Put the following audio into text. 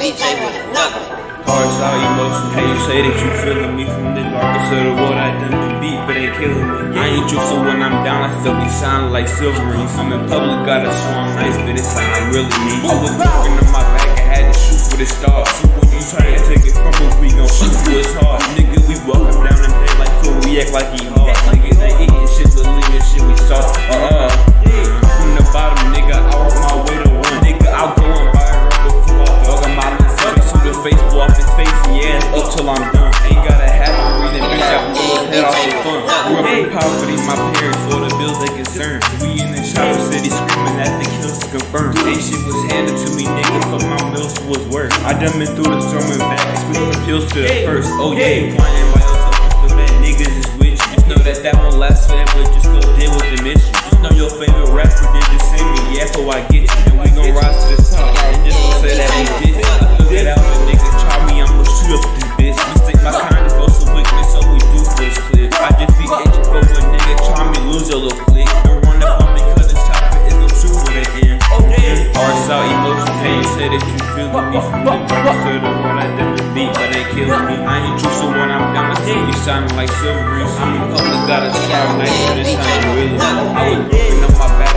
BJ with another. Hearts out emotions. How you say that you feeling me from the darkest of the world? I done been beat, but ain't killing me. I ain't true, so when I'm down, I still be shining like silver rings. I'm in public, got a strong nice, but it's not really me. I was looking on my back, I had to shoot for the stars. So when you try to take it from us, we gon' shoot for his heart. Nigga, we walk him down and play like fool, we act like he hard. Niggas ain't eating shit, but leaving shit we soft. From the bottom, nigga, I work my way to one. Nigga, I'll go and buy a rubber before I dog him out. The face blow off his face and yeah, up till I'm done. Ain't gotta have no reason, bitch, I blow his head off for fun. Grew up in poverty, my parents for the bills they concern. We in the shower city screaming at the kills to confirm. Ain't shit was handed to me, nigga, fuck my bills was worth. I done been through the storm and back, switching pills to the first. Oh yeah, flying by yourself, the bad niggas is with you. Just know that won't last forever, just go deal with the mission. Just know your favorite rapper did the same, and yeah, so I get you. And we gon' rise to the top, and just gon' say that we did it. Get out the nigga, try me, I'ma shoot up this bitch. Mistake my kindness for some weakness, so we do for this clip. I just be itching for a nigga, try me, lose your little click. Don't run up on me, cause this chopper is no truth for the end. Hearts out emotions, hey, you say that you feeling me from the darkest of the world. I done been beat, but they killing me. I ain't true, so when I'm down, I still be shining like silver rings. I'm in public, got a strong night, but it's not really. I was broken up my back.